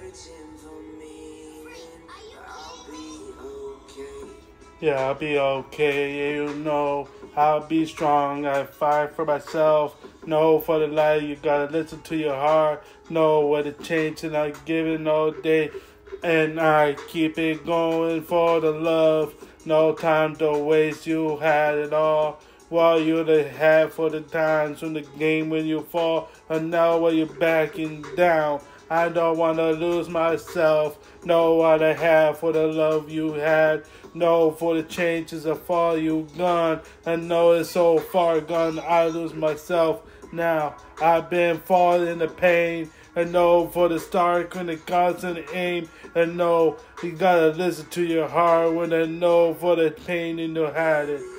Yeah, I'll be okay. Yeah, you know, I'll be strong. I fight for myself. No, for the light, you gotta listen to your heart. Know what it changed, and I give it all day. And I keep it going for the love. No time to waste, you had it all. While you the have for the times from the game when you fall, and now when you're backing down. I don't wanna lose myself. Know what I have for the love you had. Know for the changes of far you gone. I know it's so far gone. I lose myself now. I've been falling the pain. And know for the start when the constant aim. And know you gotta listen to your heart when I know for the pain and you had it.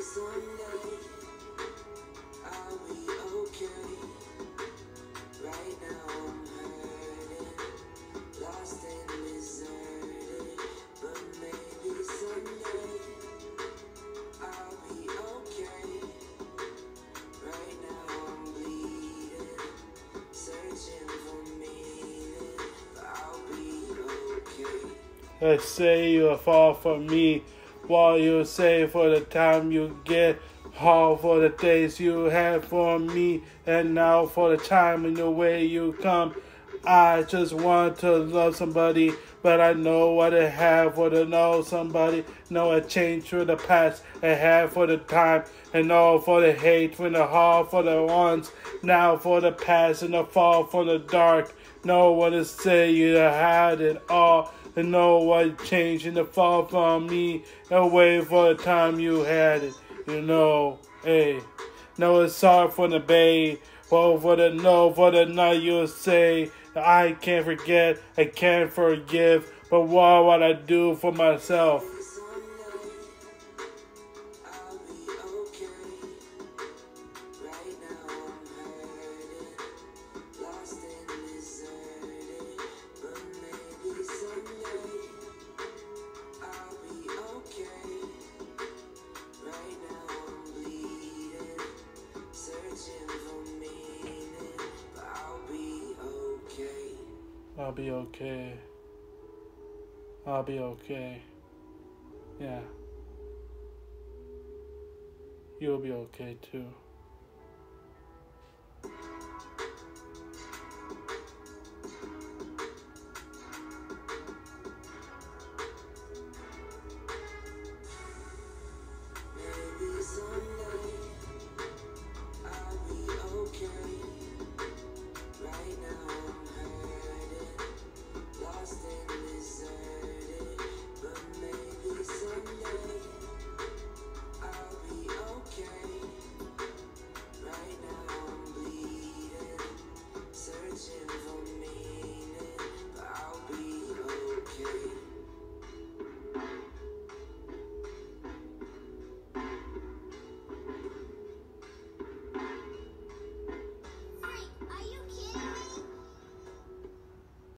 I say you fall for me, while you say for the time you get, all for the days you had for me, and now for the time and the way you come. I just want to love somebody, but I know what I have for to know somebody. Know I changed through the past, I have for the time, and all for the hate, when the heart for the ones, now for the past and the fall for the dark. Know what to say, you had it all. And know what changed in the fall from me and wait for the time you had it. You know, hey. Know it's sorry for the babe. Well, for the no, for the night you'll say, I can't forget, I can't forgive. But what would I do for myself? I'll be okay. I'll be okay. Yeah. You'll be okay too.